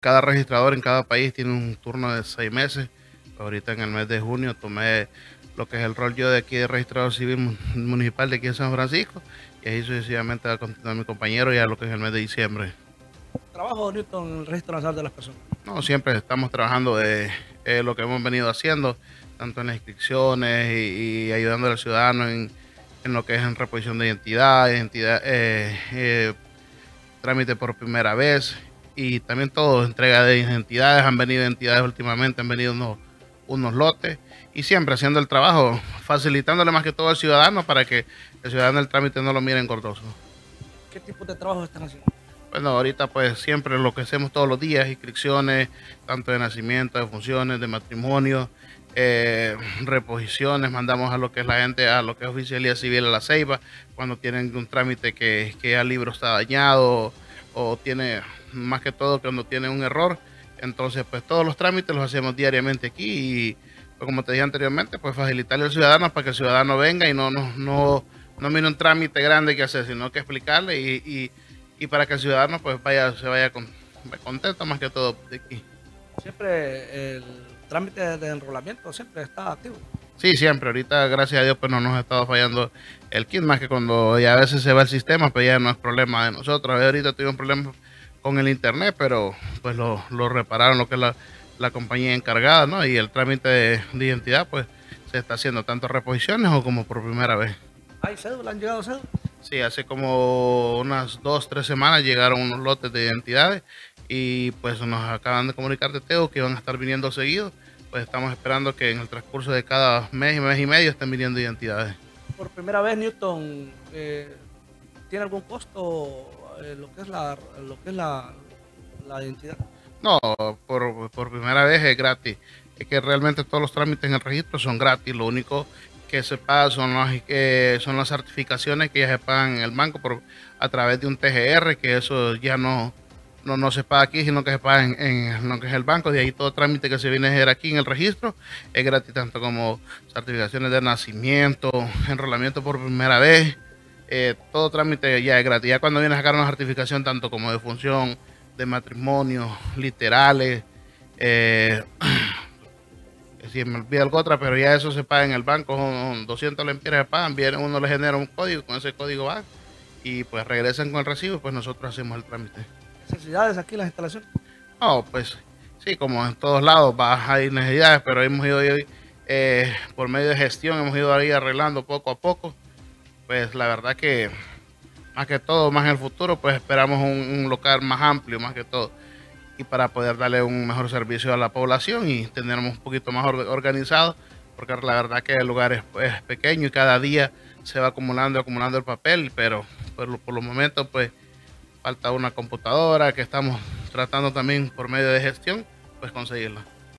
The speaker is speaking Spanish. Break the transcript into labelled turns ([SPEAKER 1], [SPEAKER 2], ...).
[SPEAKER 1] cada registrador en cada país tiene un turno de 6 meses. Ahorita en el mes de junio tomé lo que es el rol yo de aquí de registrador civil municipal de aquí en San Francisco, y ahí sucesivamente va a continuar mi compañero ya lo que es el mes de diciembre.
[SPEAKER 2] Trabajo, Newton, en el Registro Nacional de las Personas.
[SPEAKER 1] No, siempre estamos trabajando de lo que hemos venido haciendo, tanto en las inscripciones y ayudando al ciudadano en lo que es en reposición de trámite por primera vez, y también todo, entrega de identidades. Han venido entidades últimamente, han venido unos lotes, y siempre haciendo el trabajo, facilitándole más que todo al ciudadano para que el ciudadano el trámite no lo mire engordoso.
[SPEAKER 2] ¿Qué tipo de trabajo están haciendo?
[SPEAKER 1] Bueno, ahorita pues siempre lo que hacemos todos los días, inscripciones, tanto de nacimiento, de funciones, de matrimonio, reposiciones, mandamos a lo que es la gente, a lo que es oficialía civil a la Ceiba, cuando tienen un trámite que ya el libro está dañado o tiene, más que todo cuando tiene un error. Entonces pues todos los trámites los hacemos diariamente aquí, y pues, como te dije anteriormente, pues facilitarle al ciudadano para que el ciudadano venga y no mire un trámite grande que hacer, sino que explicarle y para que el ciudadano pues se vaya contento más que todo de aquí.
[SPEAKER 2] Siempre el trámite de enrolamiento siempre está activo.
[SPEAKER 1] Sí, siempre, ahorita gracias a Dios pues no nos ha estado fallando el kit, más que cuando ya a veces se va el sistema, pues ya no es problema de nosotros. A ver, ahorita tuvimos un problema con el internet, pero pues lo repararon lo que es la compañía encargada, ¿no? Y el trámite de identidad pues se está haciendo tanto reposiciones o como por primera vez.
[SPEAKER 2] ¿Hay cédula? ¿Han llegado cédulas?
[SPEAKER 1] Sí, hace como unas 2, 3 semanas llegaron unos lotes de identidades, y pues nos acaban de comunicar de Teo que van a estar viniendo seguido. Pues estamos esperando que en el transcurso de cada mes y medio estén viniendo identidades.
[SPEAKER 2] Por primera vez, Newton, ¿tiene algún costo lo que es la identidad?
[SPEAKER 1] No, por primera vez es gratis. Es que realmente todos los trámites en el registro son gratis. Lo único que se paga son las certificaciones que ya se pagan en el banco a través de un TGR, que eso ya no se paga aquí, sino que se paga en lo que es el banco. De ahí todo trámite que se viene a hacer aquí en el registro es gratis, tanto como certificaciones de nacimiento, enrolamiento por primera vez. Todo trámite ya es gratis. Ya cuando viene a sacar una certificación, tanto como de función, de matrimonio, literales, si me olvida algo otra, pero ya eso se paga en el banco, son 200 lempiras se pagan, uno le genera un código, con ese código va, y pues regresan con el recibo, y pues nosotros hacemos el trámite.
[SPEAKER 2] ¿Necesidades aquí en las instalaciones?
[SPEAKER 1] No, pues sí, como en todos lados hay necesidades, pero hemos ido por medio de gestión, hemos ido ahí arreglando poco a poco. Pues la verdad que más que todo, más en el futuro, pues esperamos un local más amplio, más que todo, y para poder darle un mejor servicio a la población y tenernos un poquito más organizado, porque la verdad que el lugar es pequeño y cada día se va acumulando el papel, pero por los momentos pues falta una computadora que estamos tratando también por medio de gestión, pues conseguirla.